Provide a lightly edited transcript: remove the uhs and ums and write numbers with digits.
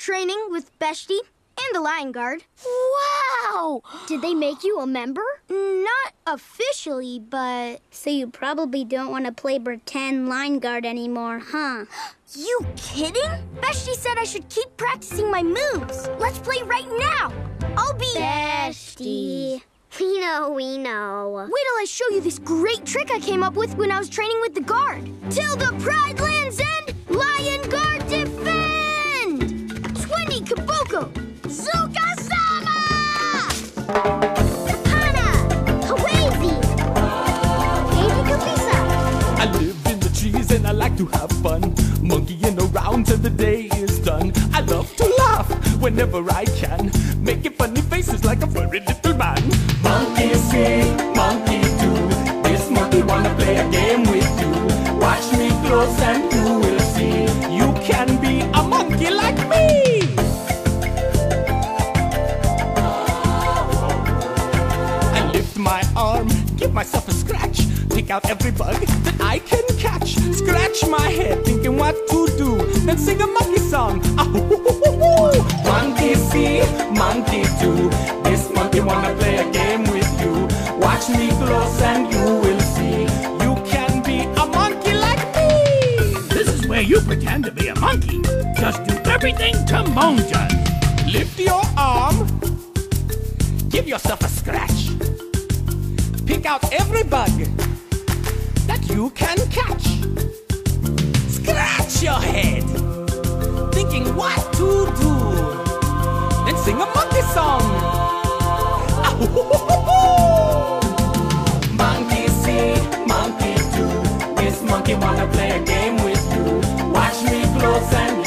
training with Beshti and the Lion Guard. Wow! Did they make you a member? Not officially, but... So you probably don't want to play pretend Lion Guard anymore, huh? You kidding? Beshti said I should keep practicing my moves. Let's play right now. I'll be... Beshti. We know. Wait till I show you this great trick I came up with when I was training with the Guard. Till the Pride lands end, Lion Guard defend! 20 Kaboko! Zuka-sama! Kapana! Hawaiian! Katie Kapisa! I live in the trees and I like to have fun, monkeying around till the day is done. I love to laugh whenever I can, making funny faces like a furry little man. Monkey see, monkey do, this monkey wanna play a game with you. Watch me close and you will see, you can be a monkey like me. I lift my arm, give myself a scratch, pick out every bug that I can catch. Scratch my head, thinking what to do, then sing a monkey song. Monkey see, monkey do, this monkey wanna play a game with you. Watch me close and you will see, you can be a monkey like me. This is where you pretend to be a monkey. Just do everything Timon does. Lift your arm, give yourself a scratch, pick out every bug that you can catch. Scratch your head, thinking what to do, then sing a monkey song. Monkey see, monkey do, this monkey wanna play a game with you. Watch me close and